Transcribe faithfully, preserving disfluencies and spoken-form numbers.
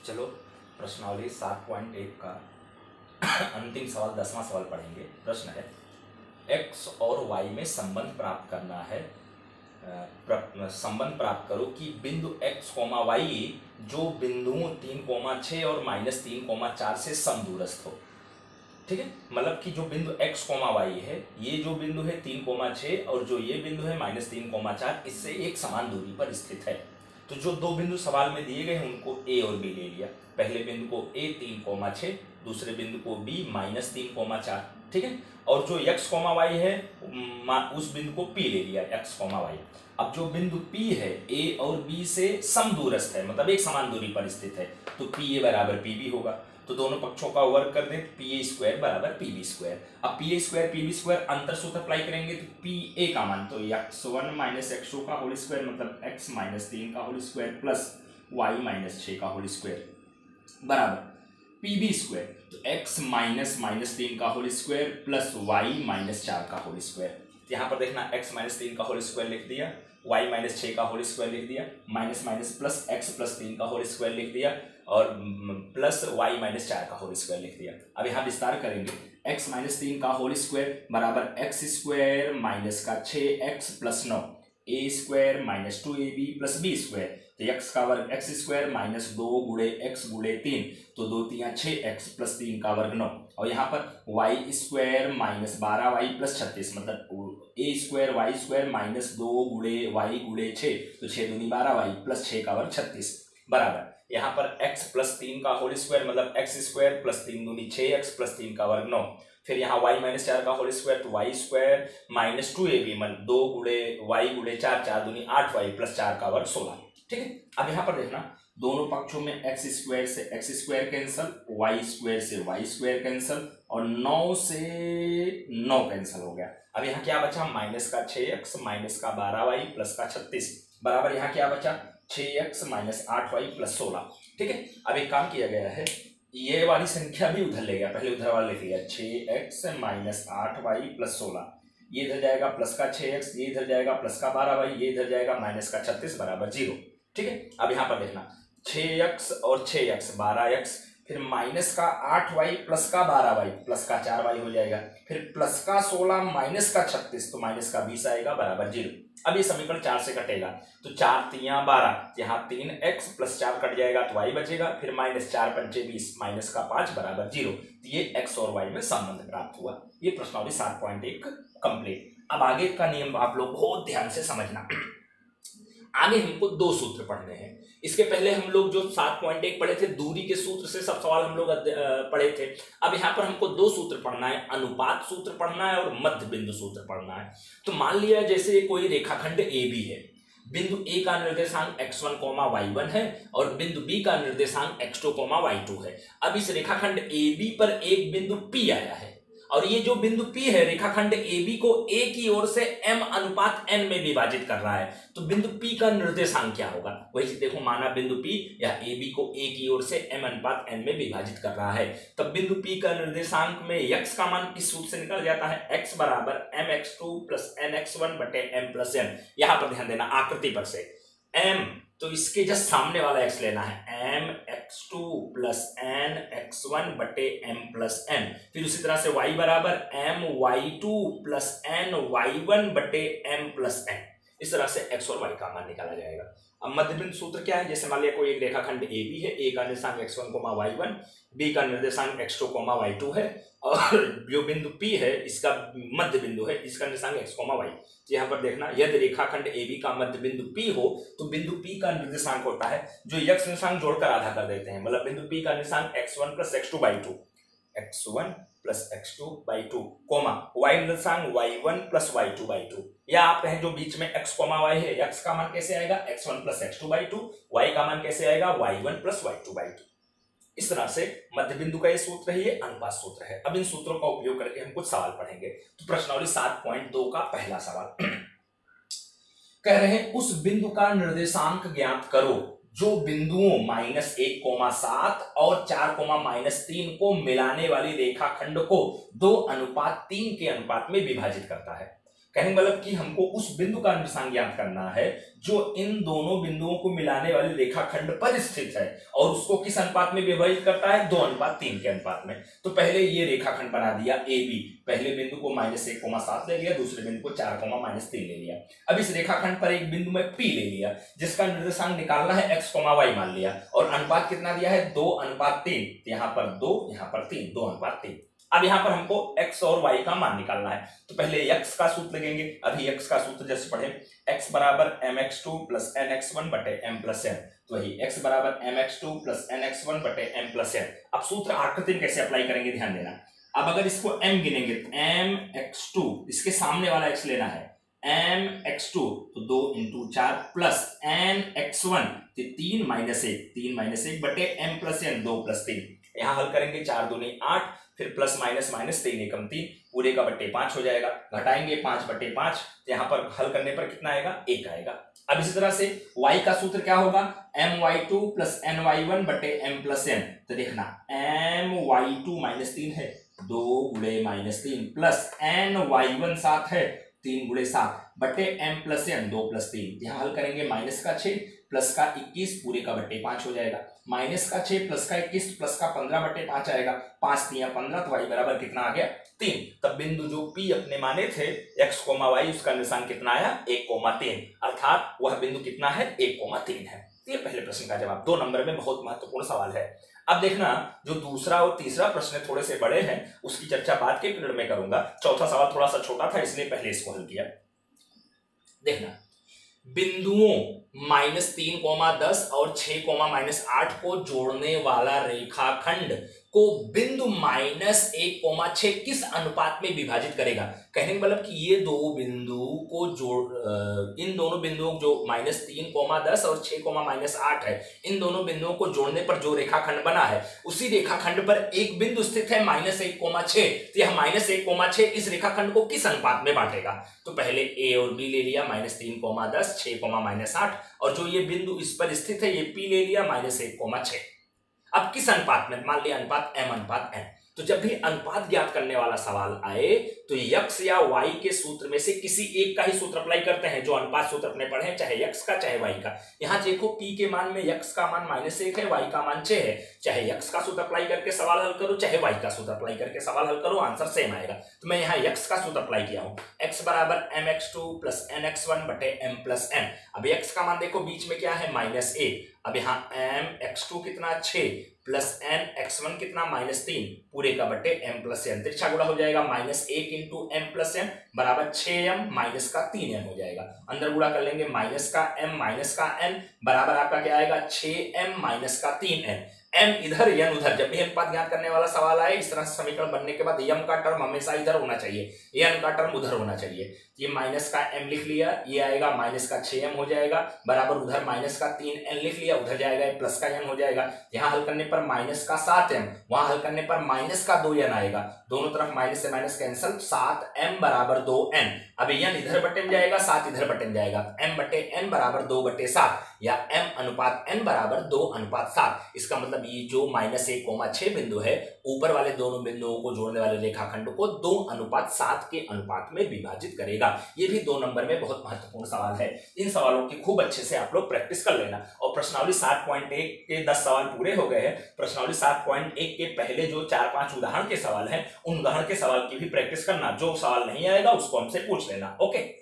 चलो प्रश्नावली सात पॉइंट एक का अंतिम सवाल दसवां सवाल पढ़ेंगे। प्रश्न है x और y में संबंध प्राप्त करना है। प्र, संबंध प्राप्त करो कि बिंदु x कोमा y जो बिंदुओं तीन कोमा छः और माइनस तीन कोमा चार से समदूरस्थ हो। ठीक है, मतलब कि जो बिंदु x कोमा y है, ये जो बिंदु है तीन कोमा छः और जो ये बिंदु है माइनस तीन कोमा चार, इससे एक समान दूरी पर स्थित है। तो जो दो बिंदु सवाल में दिए गए हैं उनको a और b ले लिया। पहले बिंदु को a तीन कोमा छः, दूसरे बिंदु को b माइनस तीन कोमा चार। ठीक है, और जो x कोमा y है उस बिंदु को p ले लिया, x कोमा y। अब जो बिंदु p है a और b से समदूरस्थ है, मतलब एक समान दूरी पर स्थित है, तो पी ए बराबर पी बी होगा। तो दोनों पक्षों का वर्ग कर दें, पी ए स्क्वायर बराबर पी बी स्क्वायर। अब P A square P B square अंतर सूत्र अप्लाई करेंगे तो पी ए का मान तो x one minus x two का होल स्क्वायर मतलब एक्स माइनस तीन का whole square plus y minus छः का होल स्क्वायर बराबर पी बी स्क्वायर, तो एक्स माइनस माइनस तीन का whole square plus y minus चार का होल स्क्वायर। यहाँ पर देखना एक्स माइनस तीन का होल स्क्वायर लिख दिया, वाई माइनस छः का होल स्क्वायर लिख दिया, minus minus plus x plus तीन का होल स्क्वायर लिख दिया और प्लस वाई माइनस चार का होल स्क्वायर लिख दिया। अब यहाँ विस्तार करेंगे, एक्स माइनस तीन का होल स्क्वायर बराबर एक्स स्क्वायर माइनस का छः एक्स प्लस नौ, A square minus two A B plus B square. तो एक्स का वर्ग एक्स स्क्वायर माइनस दो गुड़े एक्स गुड़े तीन, तो दो तीन छः एक्स प्लस तीन का वर्ग नौ। और यहाँ पर वाई स्क्वायर माइनस बारह वाई प्लस छत्तीस, मतलब A square y square minus दो गुड़े वाई गुड़े छः, तो छः दूनी बारह वाई प्लस छः का वर्ग छत्तीस बराबर यहाँ पर x प्लस तीन का होल स्क्वायर मतलब एक्स स्क्वायर प्लस तीन दूनी छः एक्स प्लस तीन का वर्ग नौ। फिर यहाँ y माइनस चार का होल स्क्वायर तो y square minus two A B मतलब दो गुड़े वाई गुड़े चार, चार दूनी आठ वाई प्लस चार का वर्ग सोलह। ठीक है, अब यहाँ पर देखना दोनों पक्षों में एक्स स्क्वायर से x square cancel, y square से वाई स्क्वायर कैंसल और नौ से नौ कैंसल हो गया। अब यहाँ क्या बचा, माइनस का छः एक्स माइनस का बारह वाई प्लस का छत्तीस बराबर यहाँ क्या बचा छः एक्स माइनस आठ वाई प्लस सोलह। ठीक है, अब एक काम किया गया है, ये वाली संख्या भी उधर ले गया, पहले उधर वाला लिख लिया छः एक्स माइनस आठ वाई प्लस सोलह, ये इधर जाएगा प्लस का छः एक्स, ये इधर जाएगा प्लस का बारह वाई, ये इधर जाएगा माइनस का छत्तीस बराबर जीरो। ठीक है, अब यहाँ पर देखना छः एक्स और छः एक्स बारह एक्स, फिर माइनस का आठ वाई प्लस का बारह वाई प्लस का चार वाई हो जाएगा, फिर प्लस का सोलह माइनस का छत्तीस तो माइनस का बीस आएगा बराबर जीरो। अब ये समीकरण चार से कटेगा तो चार तिया बारह, यहाँ तीन एक्स प्लस चार कट जाएगा तो वाई बचेगा, फिर माइनस चार पंचे बीस माइनस का पाँच बराबर जीरो। तो ये एक्स और वाई में संबंध प्राप्त हुआ। ये प्रश्नावली सात पॉइंट एक कंप्लीट। अब आगे का नियम आप लोग बहुत ध्यान से समझना। आगे हमको दो सूत्र पढ़ने हैं। इसके पहले हम लोग जो सात पॉइंट एक पढ़े थे दूरी के सूत्र से सब सवाल हम लोग पढ़े थे। अब यहाँ पर हमको दो सूत्र पढ़ना है, अनुपात सूत्र पढ़ना है और मध्य बिंदु सूत्र पढ़ना है। तो मान लिया जैसे कोई रेखाखंड ए बी है, बिंदु ए का निर्देशांक x one comma y one है और बिंदु बी का निर्देशांक x two comma y two है। अब इस रेखाखंड ए बी पर एक बिंदु पी आया है और ये जो बिंदु P है रेखाखंड A B को A की ओर से m अनुपात n में विभाजित कर रहा है, तो बिंदु P का निर्देशांक क्या होगा। वही देखो, माना बिंदु P या A B को A की ओर से m अनुपात n में विभाजित कर रहा है, तब बिंदु P का निर्देशांक में x का मान किस सूत्र से निकल जाता है, x बराबर m x two plus n x one बटे एम प्लस एन। यहाँ पर ध्यान देना आकृति पर से m, तो इसके जस्ट सामने वाला x लेना है, m x two plus n x one बटे एम प्लस एन। फिर उसी तरह से y बराबर m y two plus n y one बटे एम प्लस एन। इस तरह से x और y का मान निकाला जाएगा। अब मध्य बिंदु सूत्र क्या है, जैसे मान लिया कोई एक रेखाखंड ए बी है, ए का निर्देशांक x one comma y one, B का निर्देशांक x two comma y two है और जो बिंदु P है इसका मध्य बिंदु है, इसका निर्देशांक एक्स कोमा वाई। यहाँ पर देखना यदि रेखाखंड ए बी का मध्य बिंदु P हो तो बिंदु P का निर्देशांक होता है जो x निर्देशांक जोड़कर आधा कर देते हैं, मतलब बिंदु P का निर्देशांक x one plus x two by two, x one plus x two by two comma y निर्देशांक y one plus y two by two, या आप कहें जो बीच में x कोमा y है, x का मान कैसे आएगा x one plus x two by two, y का मान कैसे आएगा y one plus y two by two. इस तरह से मध्य बिंदु का ये सूत्र है, ये अनुपात सूत्र है। अब इन सूत्रों का उपयोग करके हम कुछ सवाल पढ़ेंगे। तो प्रश्नावली सात पॉइंट दो का पहला सवाल कह रहे हैं उस बिंदु का निर्देशांक ज्ञात करो जो बिंदुओं माइनस एक कोमा सात और चार कोमा माइनस तीन को मिलाने वाली रेखाखंड को दो अनुपात तीन के अनुपात में विभाजित करता है। कहने का मतलब कि हमको उस बिंदु का निर्देशांक ज्ञात करना है जो इन दोनों बिंदुओं को मिलाने वाले रेखाखंड पर स्थित है और उसको किस अनुपात में विभाजित करता है, दो अनुपात तीन के अनुपात में। तो पहले ये रेखाखंड बना दिया ए बी, पहले बिंदु को माइनस एक कोमा सात ले लिया, दूसरे बिंदु को चार कोमा माइनस तीन ले लिया। अब इस रेखाखंड पर एक बिंदु में पी ले लिया जिसका निर्देशांक निकालना है एक्स कोमा वाई मान लिया और अनुपात कितना दिया है, दो अनुपात तीन, यहाँ पर दो यहाँ पर तीन, दो अनुपात तीन। अब यहाँ पर हमको x और y का मान निकालना है तो पहले x का सूत्र लगेंगे। अभी x का सूत्र जैसे पढ़े x बराबर m x two plus n x one बटे एम प्लस एन, तो वही x बराबर m x two plus n x one बटे एम प्लस एन। अब सूत्र आकृति कैसे अप्लाई करेंगे ध्यान देना। अब अगर इसको m गिनेंगे तो एम एक्स टू, इसके सामने वाला x लेना है एम एक्स टू, तो दो इंटू चार प्लस एन एक्स वन, तीन माइनस एक, तीन माइनस एक बटे एम प्लस एन, दो प्लस तीन। यहाँ हल करेंगे चार दूनी आठ, फिर प्लस माइनस माइनस तीन एकम तीन, पूरे का बट्टे पांच हो जाएगा, घटाएंगे पांच बट्टे पांच, तो यहाँ पर हल करने पर कितना आएगा, एक आएगा। अब इसी तरह से y का सूत्र क्या होगा, m y two plus n y one बटे एम प्लस एन। तो देखना एम वाई टू माइनस तीन है, दो गुणे माइनस तीन प्लस एन वाई वन सात है, तीन गुणे सात बटे एम प्लस एन, दो प्लस तीन। यहाँ हल करेंगे माइनस का छह प्लस का इक्कीस, पूरे का बट्टे पांच हो जाएगा, माइनस का छह प्लस का इक्कीस प्लस का पंद्रह बट्टे पांच आएगा, पांच तिया पंद्रह, तो वाई बराबर कितना आ गया, तीन। तब बिंदु जो पी अपने माने थे एक्स कोमा वाई, उसका निशान कितना आया, एक कोमा तीन, अर्थात वह बिंदु कितना है, एक कोमा तीन है। ये पहले प्रश्न का जवाब, दो नंबर में बहुत महत्वपूर्ण सवाल है। अब देखना जो दूसरा और तीसरा प्रश्न थोड़े से बड़े हैं उसकी चर्चा बाद के पीरियड में करूंगा। चौथा सवाल थोड़ा सा छोटा था इसलिए पहले इसको हल किया। देखना बिंदुओं माइनस तीन कोमा दस और छह कोमा माइनस आठ को जोड़ने वाला रेखाखंड को बिंदु माइनस एक कोमा छह किस अनुपात में विभाजित करेगा। कहने का मतलब कि ये दो बिंदु को जोड़, इन दोनों बिंदुओं जो माइनस तीन कोमा दस और छह कोमा माइनस आठ है, इन दोनों बिंदुओं को जोड़ने पर जो रेखाखंड बना है उसी रेखाखंड पर एक बिंदु स्थित है माइनस एक कोमा छह, तो यह माइनस एक कोमा छह इस रेखाखंड को किस अनुपात में बांटेगा। तो पहले ए और बी ले लिया, माइनस तीन कोमा दस, छह कोमा माइनस आठ, और जो ये बिंदु इस पर स्थित है ये पी ले लिया, माइनस एक कोमा छह। अब किस अनुपात में, मान लिया अनुपात m अनुपात n। तो जब भी अनुपात ज्ञात करने वाला सवाल आए तो x या y के सूत्र में से किसी एक का ही सूत्र अप्लाई करते हैं, जो अनुपात सूत्र अपने पढ़े, चाहे x का चाहे y का। यहाँ देखो p के मान में x का मान माइनस एक है, y का मान छह है, चाहे x का सूत्र अप्लाई करके सवाल हल करो चाहे y का सूत्र अप्लाई करके सवाल हल करो, आंसर सेम आएगा। तो मैं यहाँ x का सूत्र अप्लाई किया हूँ, x बराबर m x two plus n x one बटे एम प्लस एन। अब x का मान देखो बीच में क्या है, माइनस एक। अब यहाँ एम एक्स टू कितना, छह प्लस एन एक्स वन कितना, माइनस तीन, पूरे का बटे एम प्लस एन। तिरछा गुणा हो जाएगा, माइनस एक इंटू एम प्लस एन बराबर छह एम माइनस का तीन एम हो जाएगा। अंदर गुणा कर लेंगे, माइनस का एम माइनस का एन बराबर आपका क्या आएगा, छह एम माइनस का तीन एन। m इधर n उधर, जब भी अनुपात ज्ञात करने वाला सवाल आए इस तरह से समीकरण बनने के बाद m का टर्म हमेशा इधर होना चाहिए, n का टर्म उधर होना चाहिए। ये माइनस का m लिख लिया, ये आएगा माइनस का छह एम हो जाएगा, बराबर उधर माइनस का तीन एन लिख लिया, उधर जाएगा प्लस का n हो जाएगा। यहाँ हल करने पर माइनस का सात एम, वहां हल करने पर माइनस का दो एन आएगा, दोनों तरफ माइनस से माइनस कैंसल, सात एम बराबर दो एन। अब n इधर बटे में जाएगा, सात इधर बटे में जाएगा, m बटे n बराबर दो बटे सात, या m अनुपात n बराबर दो अनुपात सात। इसका मतलब ये जो माइनस एक कोमा छह बिंदु है, ऊपर वाले दोनों बिंदुओं को जोड़ने वाले रेखाखंड को दो अनुपात सात के अनुपात में विभाजित करेगा। ये भी दो नंबर में बहुत महत्वपूर्ण सवाल है। इन सवालों की खूब अच्छे से आप लोग प्रैक्टिस कर लेना। और प्रश्नावली सात पॉइंट एक के दस सवाल पूरे हो गए हैं। प्रश्नावली सात पॉइंट एक के पहले जो चार पांच उदाहरण के सवाल हैं, उन उदाहरण के सवाल की भी प्रैक्टिस करना। जो सवाल नहीं आएगा उसको हमसे पूछ लेना। ओके।